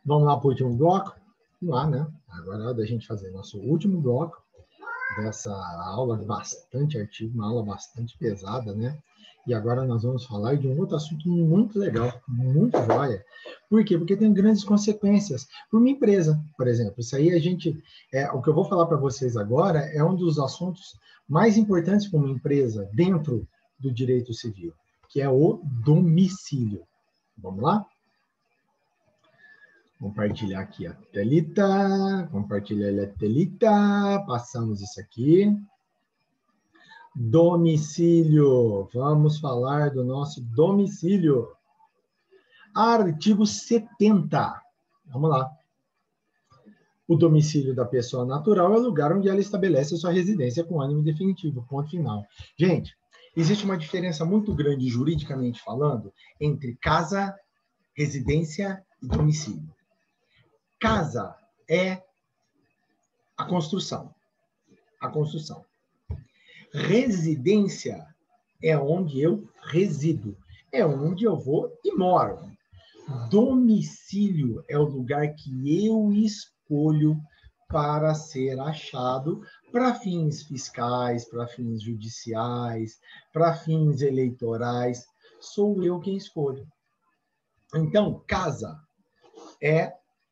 Vamos lá para o último bloco? Vamos lá, né? Agora é hora da gente fazer nosso último bloco dessa aula, bastante artigo, uma aula bastante pesada, né? E agora nós vamos falar de um outro assunto muito legal, muito joia. Por quê? Porque tem grandes consequências para uma empresa, por exemplo. Isso aí o que eu vou falar para vocês agora é um dos assuntos mais importantes para uma empresa dentro do direito civil, que é o domicílio. Vamos lá? Compartilhar aqui a telita, compartilhar a telita, passamos isso aqui. Domicílio, vamos falar do nosso domicílio. Artigo 70, vamos lá. O domicílio da pessoa natural é o lugar onde ela estabelece sua residência com ânimo definitivo, ponto final. Gente, existe uma diferença muito grande, juridicamente falando, entre casa, residência e domicílio. Casa é a construção. A construção. Residência é onde eu resido. É onde eu vou e moro. Domicílio é o lugar que eu escolho para ser achado para fins fiscais, para fins judiciais, para fins eleitorais. Sou eu quem escolho. Então, casa é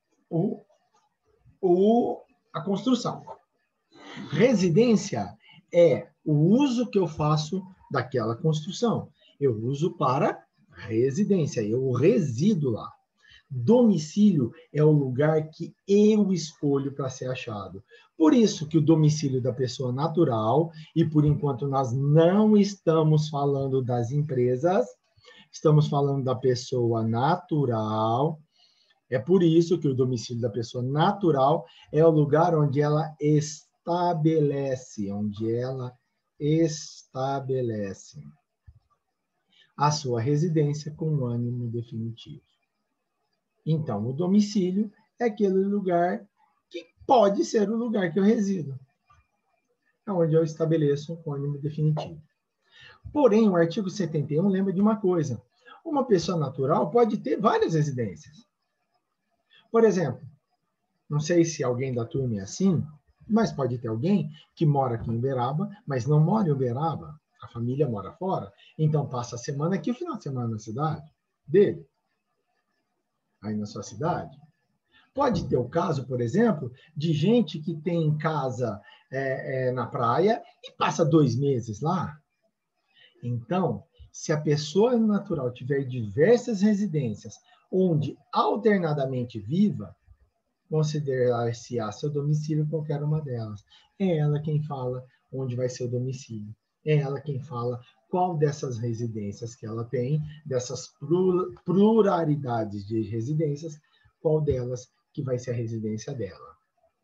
a construção. Residência é o uso que eu faço daquela construção. Eu uso para residência, eu resido lá. Domicílio é o lugar que eu escolho para ser achado. Por isso que o domicílio da pessoa natural, e por enquanto nós não estamos falando das empresas, estamos falando da pessoa natural. É por isso que o domicílio da pessoa natural é o lugar onde ela estabelece a sua residência com ânimo definitivo. Então, o domicílio é aquele lugar que pode ser o lugar que eu resido, onde eu estabeleço com ânimo definitivo. Porém, o artigo 71 lembra de uma coisa. Uma pessoa natural pode ter várias residências. Por exemplo, não sei se alguém da turma é assim, mas pode ter alguém que mora aqui em Uberaba, mas não mora em Uberaba. A família mora fora, então passa a semana aqui, o final de semana na cidade dele, aí na sua cidade. Pode ter o caso, por exemplo, de gente que tem casa na praia e passa 2 meses lá. Então, se a pessoa natural tiver diversas residências, onde alternadamente viva, considerar-se-á seu domicílio qualquer uma delas. É ela quem fala onde vai ser o domicílio. É ela quem fala qual dessas residências que ela tem, dessas pluralidades de residências, qual delas que vai ser a residência dela.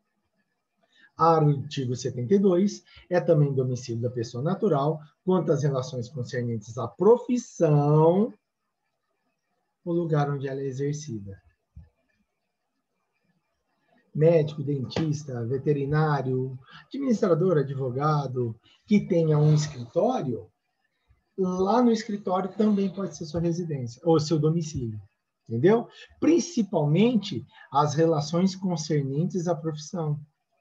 Artigo 72 é também domicílio da pessoa natural quanto às relações concernentes à profissão, o lugar onde ela é exercida. Médico, dentista, veterinário, administrador, advogado, que tenha um escritório, lá no escritório também pode ser sua residência, ou seu domicílio, entendeu? Principalmente as relações concernentes à profissão.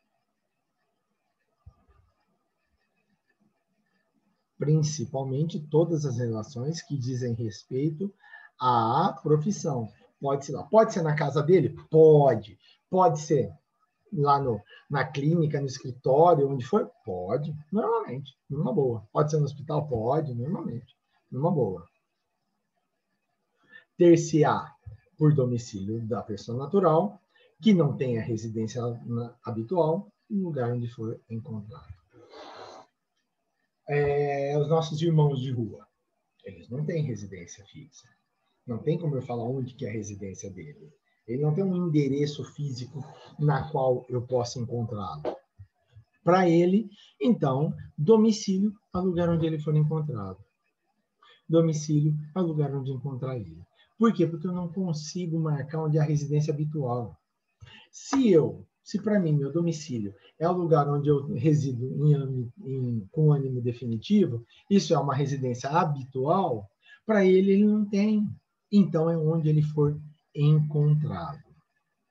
Principalmente todas as relações que dizem respeito à profissão. Pode ser na casa dele? Pode. Pode ser lá na clínica, no escritório, onde for? Pode, normalmente, numa boa. Pode ser no hospital? Pode, normalmente, numa boa. Ter-se-á por domicílio da pessoa natural, que não tenha residência habitual, no lugar onde for encontrado. Os nossos irmãos de rua, eles não têm residência fixa. Não tem como eu falar onde que é a residência dele. Ele não tem um endereço físico na qual eu possa encontrá-lo. Para ele, então, domicílio é o lugar onde ele for encontrado. Domicílio é o lugar onde encontrar ele. Por quê? Porque eu não consigo marcar onde é a residência habitual. Se para mim, meu domicílio é o lugar onde eu resido com ânimo definitivo, isso é uma residência habitual, para ele não tem. Então, é onde ele for encontrado.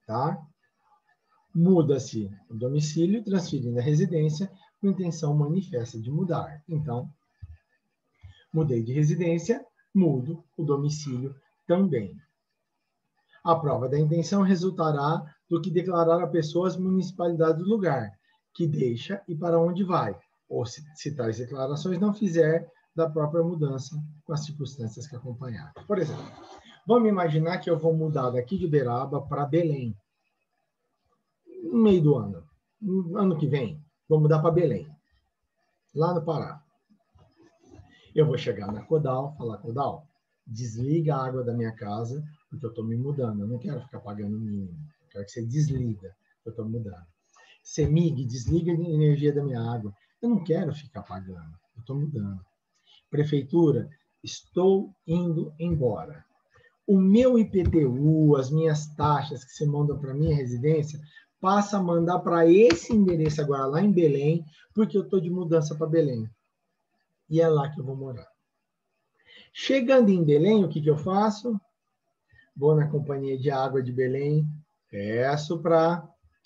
tá? Muda-se o domicílio, transferindo a residência com intenção manifesta de mudar. Então, mudei de residência, mudo o domicílio também. A prova da intenção resultará do que declarar a pessoa as municipalidades do lugar, que deixa e para onde vai, ou se tais declarações não fizer da própria mudança com as circunstâncias que acompanhar. Por exemplo, vamos imaginar que eu vou mudar daqui de Uberaba para Belém, no meio do ano. No ano que vem, vou mudar para Belém, lá no Pará. Eu vou chegar na Codal, falar, Codal, desliga a água da minha casa, porque eu estou me mudando. Eu não quero ficar pagando o mínimo. Eu quero que você desliga, eu estou mudando. CEMIG, desliga a energia da minha água. Eu não quero ficar pagando, eu estou mudando. Prefeitura, estou indo embora. O meu IPTU, as minhas taxas que você manda para minha residência, passa a mandar para esse endereço agora, lá em Belém, porque eu estou de mudança para Belém. E é lá que eu vou morar. Chegando em Belém, o que eu faço? Vou na Companhia de Água de Belém, peço para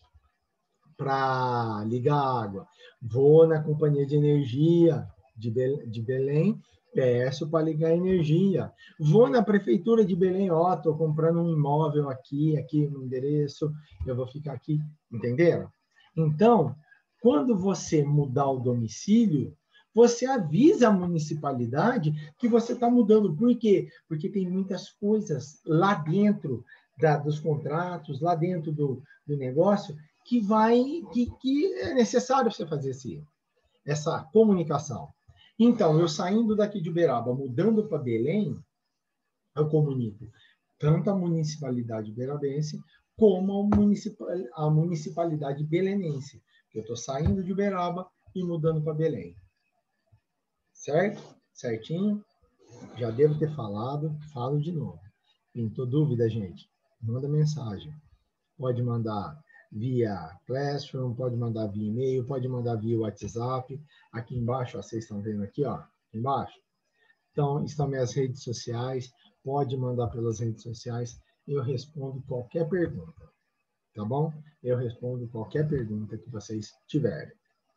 ligar a água. Vou na Companhia de Energia de Belém, peço para ligar a energia. Vou na Prefeitura de Belém, ó, estou comprando um imóvel aqui no endereço, eu vou ficar aqui, entenderam? Então, quando você mudar o domicílio, você avisa a municipalidade que você está mudando. Por quê? Porque tem muitas coisas lá dentro dos contratos, lá dentro do negócio, que é necessário você fazer essa comunicação. Então, eu saindo daqui de Uberaba, mudando para Belém, eu comunico tanto a municipalidade uberabense como a municipalidade belenense. Eu estou saindo de Uberaba e mudando para Belém. Certo? Certinho? Já devo ter falado, falo de novo. Pintou dúvida, gente? Manda mensagem. Pode mandar via Classroom, pode mandar via e-mail, pode mandar via WhatsApp. Aqui embaixo, ó, vocês estão vendo aqui, ó, embaixo. Então, estão minhas redes sociais. Pode mandar pelas redes sociais. Eu respondo qualquer pergunta. Tá bom? Eu respondo qualquer pergunta que vocês tiverem.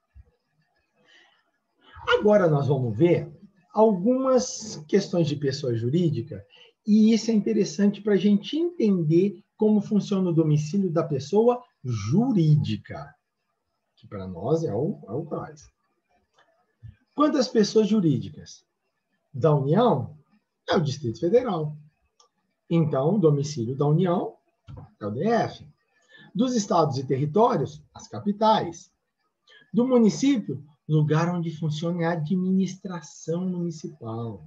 Agora nós vamos ver algumas questões de pessoa jurídica, e isso é interessante para a gente entender como funciona o domicílio da pessoa jurídica, que para nós é o CRAS. Quantas pessoas jurídicas? Da União é o Distrito Federal. Então, o domicílio da União é o DF. Dos estados e territórios, as capitais. Do município, lugar onde funciona a administração municipal.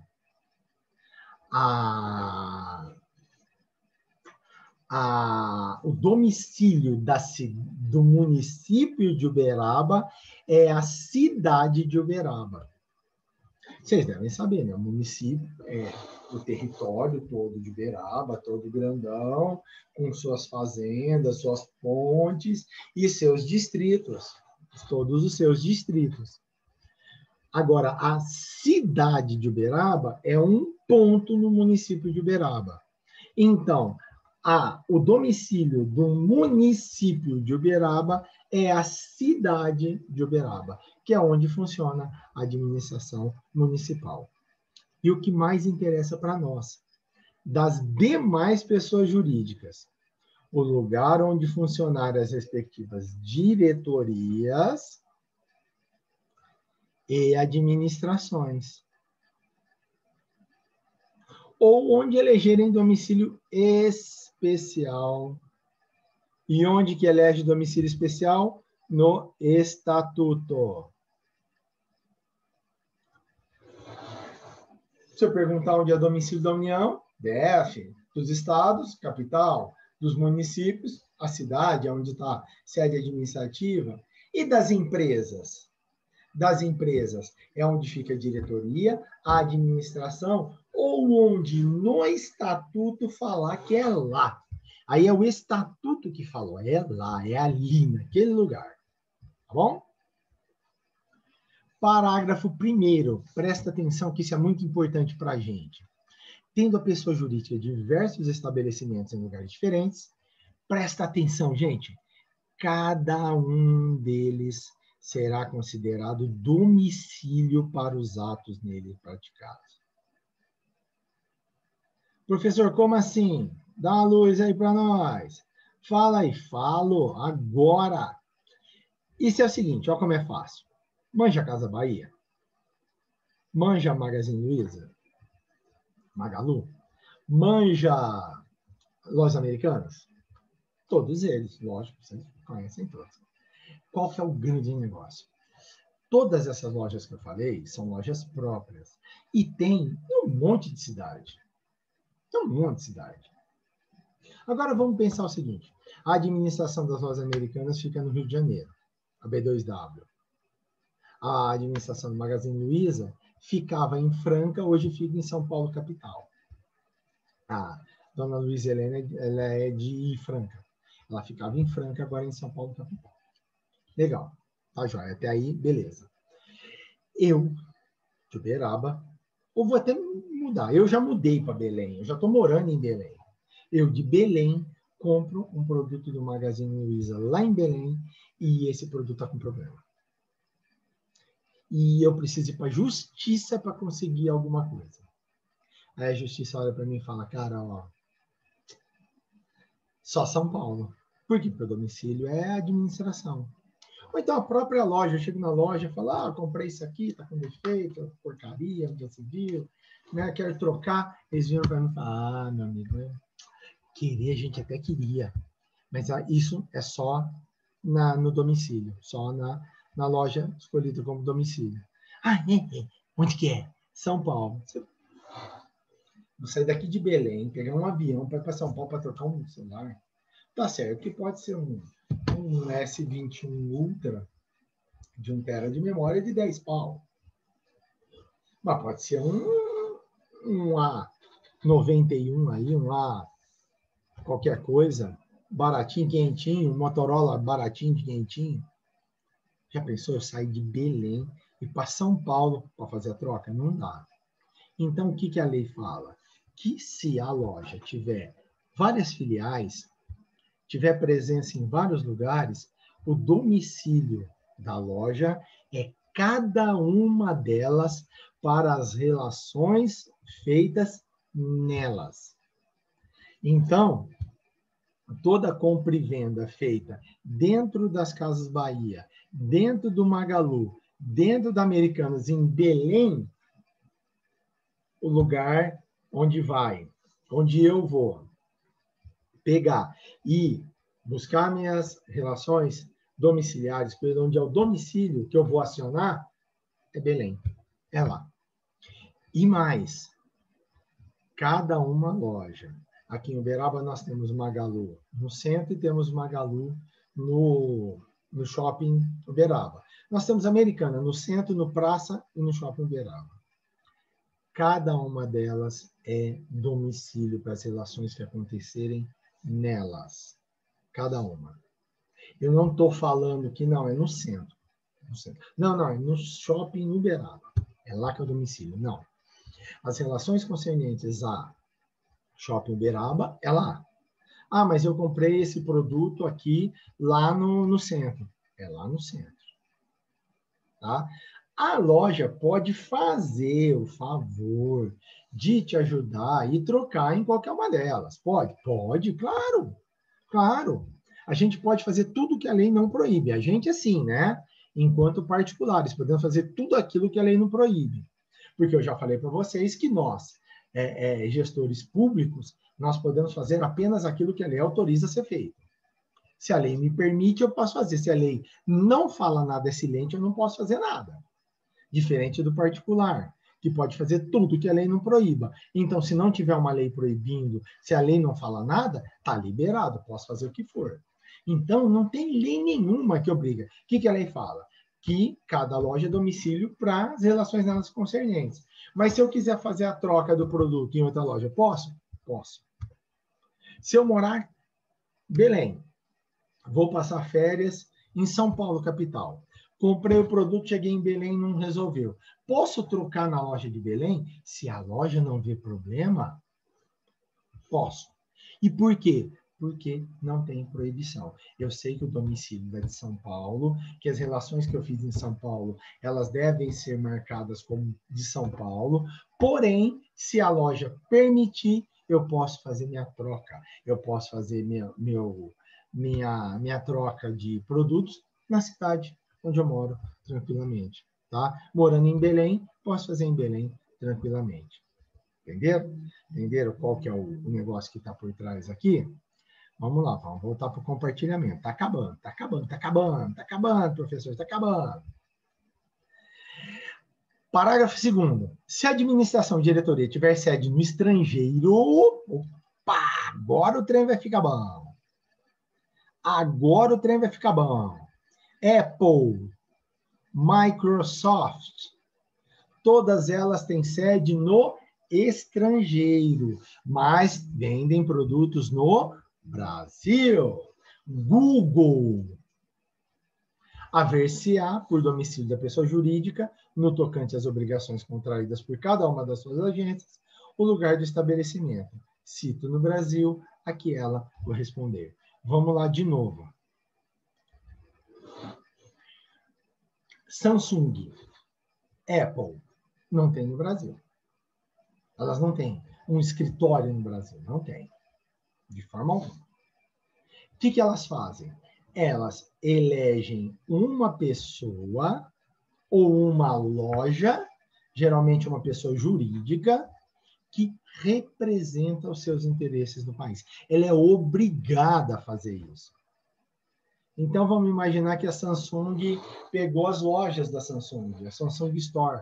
O domicílio do município de Uberaba é a cidade de Uberaba. Vocês devem saber, né? O município é o território todo de Uberaba, todo grandão, com suas fazendas, suas pontes e seus distritos. Todos os seus distritos. Agora, a cidade de Uberaba é um ponto no município de Uberaba. Então, o domicílio do município de Uberaba é a cidade de Uberaba, que é onde funciona a administração municipal. E o que mais interessa para nós, das demais pessoas jurídicas, o lugar onde funcionarem as respectivas diretorias e administrações. Ou onde elegerem domicílio especial. E onde que elege domicílio especial? No estatuto. Se eu perguntar onde é domicílio da União, DF. Dos estados, capital. Dos municípios, a cidade, onde está a sede administrativa. E das empresas? Das empresas é onde fica a diretoria, a administração, ou onde no estatuto falar que é lá. Aí é o estatuto que falou, é lá, é ali, naquele lugar. Tá bom? Parágrafo 1º, presta atenção que isso é muito importante para a gente. Tendo a pessoa jurídica diversos estabelecimentos em lugares diferentes, Presta atenção, gente. Cada um deles será considerado domicílio para os atos nele praticados. Professor, como assim? Dá uma luz aí para nós. Fala aí, falo agora. Isso é o seguinte, olha como é fácil. Manja Casa Bahia? Manja Magazine Luiza? Magalu? Manja Lojas Americanas? Todos eles, lógico, vocês conhecem todos. Qual que é o grande negócio? Todas essas lojas que eu falei são lojas próprias. E tem um monte de cidade. Tem um monte de cidade. Agora vamos pensar o seguinte. A administração das lojas americanas fica no Rio de Janeiro, a B2W. A administração do Magazine Luiza ficava em Franca, hoje fica em São Paulo, capital. A dona Luiza Helena, ela é de Franca. Ela ficava em Franca, agora em São Paulo, capital. Legal. Tá, joia. Até aí, beleza. Eu, de Uberaba, ou vou até mudar. Eu já mudei para Belém. Eu já estou morando em Belém. Eu, de Belém, compro um produto do Magazine Luiza lá em Belém e esse produto está com problema. E eu preciso ir para a justiça para conseguir alguma coisa. Aí a justiça olha para mim e fala, cara, ó, só São Paulo. Por quê? Porque o domicílio é a administração. Ou então a própria loja, eu chego na loja e falo, comprei isso aqui, tá com defeito, porcaria, não se viu, né? Quero trocar. Eles viram para mim e falam, meu amigo, querer a gente até queria, mas isso é só no domicílio, só na loja escolhida como domicílio. Onde que é? São Paulo. Vou sair daqui de Belém, pegar um avião para ir para São Paulo para trocar um celular. Tá certo, que pode ser um S21 Ultra de 1 TB de memória de 10 pau. Mas pode ser um A91 aí, um A qualquer coisa, baratinho, quentinho, Motorola baratinho, quentinho. Já pensou eu sair de Belém e para São Paulo para fazer a troca? Não dá. Então, o que a lei fala? Que se a loja tiver várias filiais, tiver presença em vários lugares, o domicílio da loja é cada uma delas para as relações feitas nelas. Então, toda compra e venda feita dentro das Casas Bahia, dentro do Magalu, dentro da Americanas, em Belém, o lugar onde eu vou pegar e buscar minhas relações domiciliares, onde é o domicílio que eu vou acionar, é Belém. É lá. E mais, cada uma loja. Aqui em Uberaba nós temos Magalu no centro e temos Magalu no shopping Uberaba. Nós temos Americana no centro, no Praça e no shopping Uberaba. Cada uma delas é domicílio para as relações que acontecerem nelas. Cada uma. Eu não estou falando que não, é no centro. Não, é no shopping Uberaba. É lá que é o domicílio. Não. As relações concernentes a shopping Uberaba é lá. Mas eu comprei esse produto aqui lá no centro. É lá no centro. Tá? A loja pode fazer o favor de te ajudar e trocar em qualquer uma delas. Pode? Pode, claro. Claro. A gente pode fazer tudo que a lei não proíbe. A gente, assim, né? Enquanto particulares, podemos fazer tudo aquilo que a lei não proíbe. Porque eu já falei para vocês que nós, gestores públicos, nós podemos fazer apenas aquilo que a lei autoriza a ser feito. Se a lei me permite, eu posso fazer. Se a lei não fala nada, é silente, eu não posso fazer nada. Diferente do particular, que pode fazer tudo que a lei não proíba. Então, se não tiver uma lei proibindo, se a lei não fala nada, está liberado, posso fazer o que for. Então, não tem lei nenhuma que obriga. O que a lei fala? Que cada loja é domicílio para as relações nelas concernentes. Mas se eu quiser fazer a troca do produto em outra loja, posso? Posso. Se eu morar em Belém, vou passar férias em São Paulo, capital. Comprei o produto, cheguei em Belém, não resolveu. Posso trocar na loja de Belém? Se a loja não vê problema, posso. E por quê? porque não tem proibição. Eu sei que o domicílio é de São Paulo, que as relações que eu fiz em São Paulo, elas devem ser marcadas como de São Paulo, porém, se a loja permitir, eu posso fazer minha troca, eu posso fazer minha troca de produtos na cidade onde eu moro, tranquilamente. Tá? Morando em Belém, posso fazer em Belém tranquilamente. Entenderam? Entenderam qual que é o negócio que está por trás aqui? Vamos lá, vamos voltar para o compartilhamento. Está acabando, está acabando, está acabando, está acabando, professor, está acabando. Parágrafo 2º. Se a administração e diretoria tiver sede no estrangeiro, opa, agora o trem vai ficar bom. Agora o trem vai ficar bom. Apple, Microsoft, todas elas têm sede no estrangeiro, mas vendem produtos no Brasil. Google. Haver-se-á, por domicílio da pessoa jurídica, no tocante às obrigações contraídas por cada uma das suas agências, o lugar de estabelecimento. Cito no Brasil, a que ela corresponder. Vamos lá de novo. Samsung, Apple, não tem no Brasil. Elas não têm um escritório no Brasil, não tem. De forma alguma. O que elas fazem? Elas elegem uma pessoa ou uma loja, geralmente uma pessoa jurídica, que representa os seus interesses no país. Ela é obrigada a fazer isso. Então, vamos imaginar que a Samsung pegou as lojas da Samsung, a Samsung Store.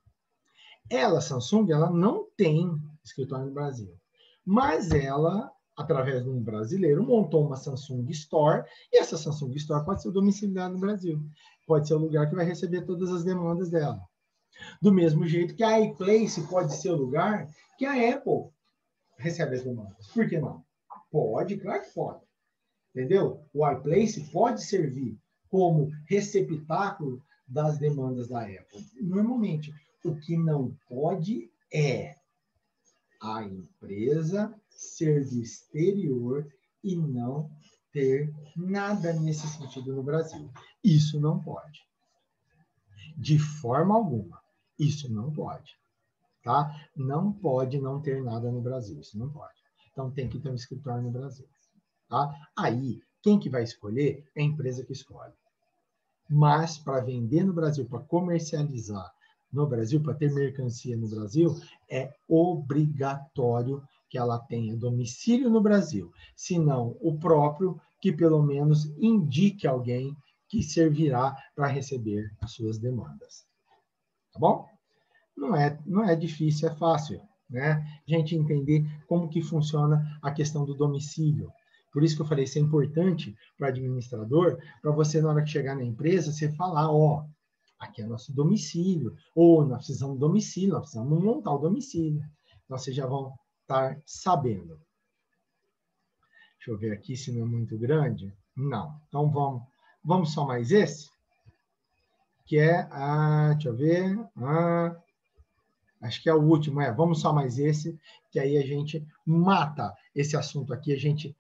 Ela, Samsung, ela não tem escritório no Brasil. Mas ela, através de um brasileiro, montou uma Samsung Store, e essa Samsung Store pode ser domiciliada no Brasil. Pode ser o lugar que vai receber todas as demandas dela. Do mesmo jeito que a iPlace pode ser o lugar que a Apple recebe as demandas. Por que não? Pode, claro que pode. Entendeu? O iPlace pode servir como receptáculo das demandas da Apple. Normalmente, o que não pode é a empresa ser do exterior e não ter nada nesse sentido no Brasil. Isso não pode. De forma alguma. Isso não pode. Tá? Não pode não ter nada no Brasil. Isso não pode. Então, tem que ter um escritório no Brasil. Tá? Aí, quem que vai escolher é a empresa que escolhe. Mas, para vender no Brasil, para comercializar no Brasil, para ter mercancia no Brasil, é obrigatório que ela tenha domicílio no Brasil. Se não, o próprio, que pelo menos indique alguém que servirá para receber as suas demandas. Tá bom? Não é difícil, é fácil, né? A gente entender como que funciona a questão do domicílio. Por isso que eu falei, isso é importante para o administrador, para você, na hora que chegar na empresa, você falar, ó, aqui é nosso domicílio, ou nós precisamos de domicílio, nós precisamos montar o domicílio. Então, vocês já vão estar sabendo. Deixa eu ver aqui se não é muito grande. Não. Então, vamos só mais esse, que é, deixa eu ver, acho que é o último, vamos só mais esse, que aí a gente mata esse assunto aqui, a gente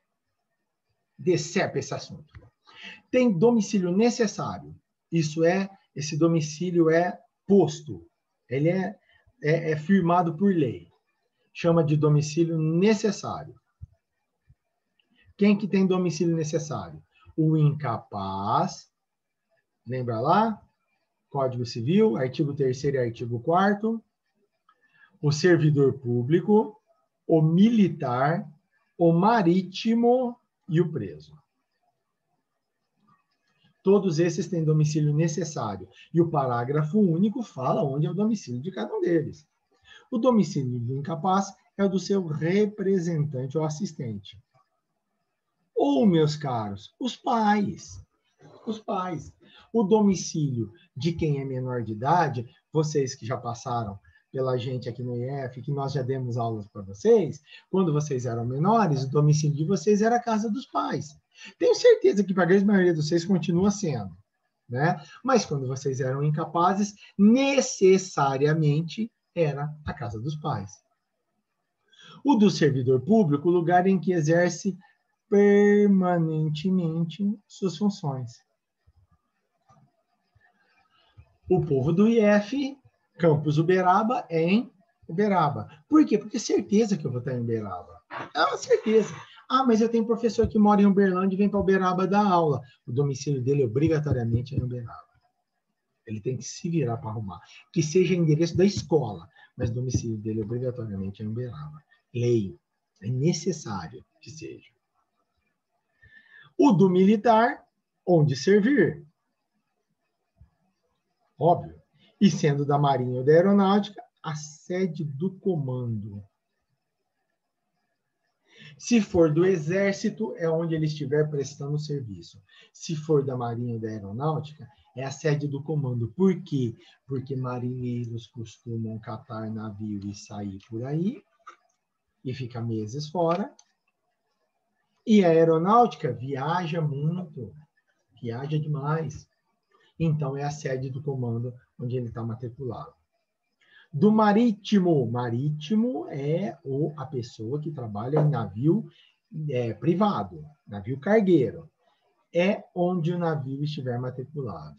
decepa esse assunto. Tem domicílio necessário. Isso é, esse domicílio é posto. Ele é firmado por lei. Chama de domicílio necessário. Quem que tem domicílio necessário? O incapaz, lembra lá? Código Civil, artigo 3º e artigo 4º. O servidor público, o militar, o marítimo e o preso. Todos esses têm domicílio necessário. E o parágrafo único fala onde é o domicílio de cada um deles. O domicílio do incapaz é o do seu representante ou assistente. Ou, meus caros, os pais. Os pais. O domicílio de quem é menor de idade, vocês que já passaram pela gente aqui no IF, que nós já demos aulas para vocês, quando vocês eram menores, o domicílio de vocês era a casa dos pais. Tenho certeza que para a grande maioria de vocês continua sendo, né? Mas quando vocês eram incapazes, necessariamente era a casa dos pais. O do servidor público, o lugar em que exerce permanentemente suas funções. O povo do IF, Campus Uberaba, é em Uberaba. Por quê? Porque é certeza que eu vou estar em Uberaba. É uma certeza. Ah, mas eu tenho um professor que mora em Uberlândia e vem para Uberaba dar aula. O domicílio dele obrigatoriamente é em Uberaba. Ele tem que se virar para arrumar. Que seja endereço da escola, mas o domicílio dele obrigatoriamente é em Uberaba. Lei. É necessário que seja. O do militar, onde servir. Óbvio. E sendo da Marinha ou da Aeronáutica, a sede do comando. Se for do Exército, é onde ele estiver prestando serviço. Se for da Marinha ou da Aeronáutica, é a sede do comando. Por quê? Porque marinheiros costumam catar navio e sair por aí, e fica meses fora. E a aeronáutica viaja muito, viaja demais. Então, é a sede do comando onde ele está matriculado. Do marítimo. Marítimo é a pessoa que trabalha em navio privado, navio cargueiro. É onde o navio estiver matriculado.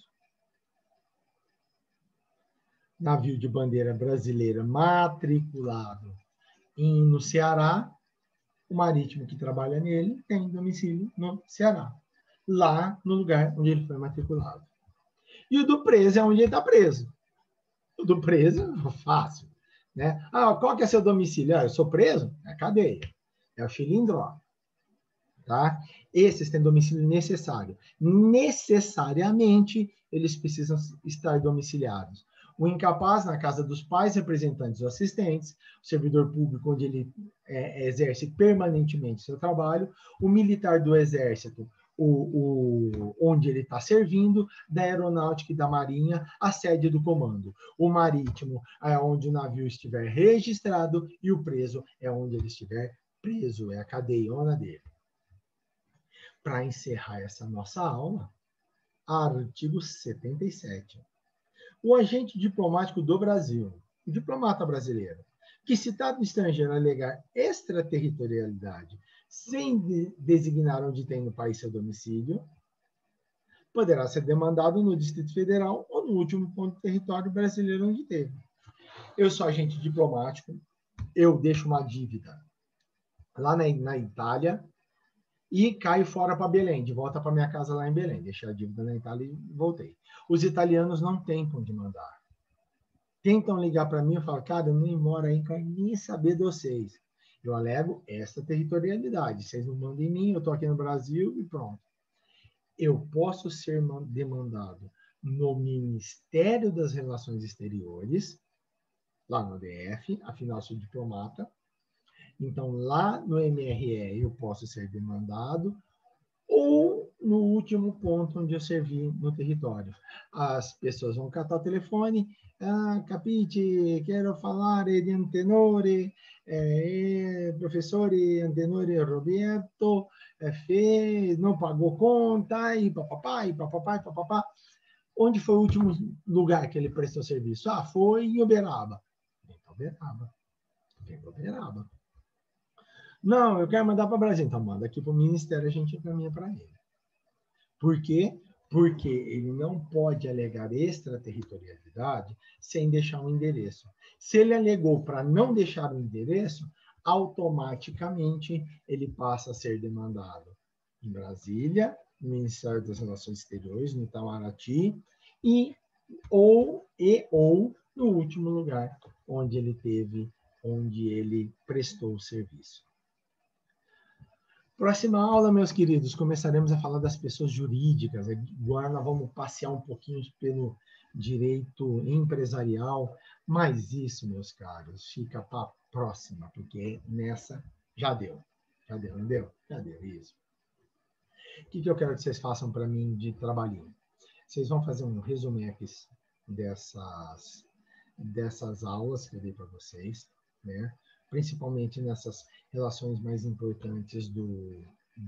Navio de bandeira brasileira matriculado no Ceará, o marítimo que trabalha nele tem domicílio no Ceará, lá no lugar onde ele foi matriculado. E o do preso é onde ele está preso. O do preso é fácil. Né? Ah, qual que é seu domicílio? Ah, eu sou preso? É cadeia. É o Chilindró. Tá? Esses têm domicílio necessário. Necessariamente, eles precisam estar domiciliados. O incapaz, na casa dos pais, representantes ou assistentes, o servidor público, onde ele exerce permanentemente seu trabalho, o militar do Exército, onde ele está servindo, da Aeronáutica e da Marinha, a sede do comando. O marítimo é onde o navio estiver registrado e o preso é onde ele estiver preso, é a cadeiona dele. Para encerrar essa nossa aula, artigo 77. O agente diplomático do Brasil, o diplomata brasileiro, que citado estrangeiro alegar extraterritorialidade sem designar onde tem no país seu domicílio, poderá ser demandado no Distrito Federal ou no último ponto do território brasileiro onde teve. Eu sou agente diplomático, eu deixo uma dívida lá na Itália e caio fora para Belém, de volta para minha casa lá em Belém. Deixei a dívida na Itália e voltei. Os italianos não têm para onde mandar. Tentam ligar para mim e falam, cara, eu nem moro aí, não quero nem saber de vocês. Eu alego extraterritorialidade. Vocês não mandam em mim, eu estou aqui no Brasil e pronto. Eu posso ser demandado no Ministério das Relações Exteriores, lá no DF, afinal sou diplomata. Então, lá no MRE eu posso ser demandado, ou no último ponto onde eu servi no território. As pessoas vão catar o telefone, capite, quero falar de Antenore, professore Antenore Roberto, não pagou conta, e papapá, e papapá, e papapá. Onde foi o último lugar que ele prestou serviço? Ah, foi em Uberaba. Vem para Uberaba. Vem para Uberaba. Não, eu quero mandar para o Brasil. Então, manda aqui para o Ministério, a gente encaminha para ele. Por quê? Porque ele não pode alegar extraterritorialidade sem deixar um endereço. Se ele alegou para não deixar o endereço, automaticamente ele passa a ser demandado em Brasília, no Ministério das Relações Exteriores, no Itamaraty, ou no último lugar onde ele prestou o serviço. Próxima aula, meus queridos, começaremos a falar das pessoas jurídicas. Agora nós vamos passear um pouquinho pelo direito empresarial, mas isso, meus caros, fica para a próxima, porque nessa já deu. Já deu, não deu? Já deu, isso. O que eu quero que vocês façam para mim de trabalhinho? Vocês vão fazer um resumex dessas aulas que eu dei para vocês, né? Principalmente nessas relações mais importantes do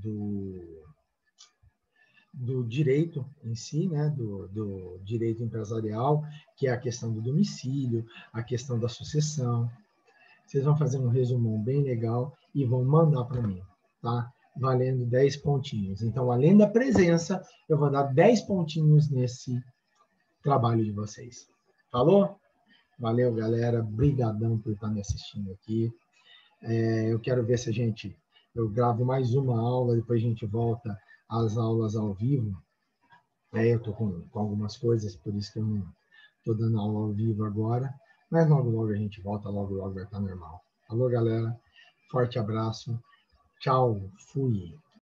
direito em si, né? do direito empresarial, que é a questão do domicílio, a questão da sucessão. Vocês vão fazer um resumão bem legal e vão mandar para mim, tá? valendo 10 pontinhos. Então, além da presença, eu vou dar 10 pontinhos nesse trabalho de vocês. Falou? Valeu, galera. Brigadão por estar me assistindo aqui. Eu quero ver se eu gravo mais uma aula, depois a gente volta às aulas ao vivo. Eu estou com algumas coisas, por isso que eu não estou dando aula ao vivo agora. Mas logo, logo a gente volta, logo, logo vai estar normal. Alô, galera. Forte abraço. Tchau. Fui.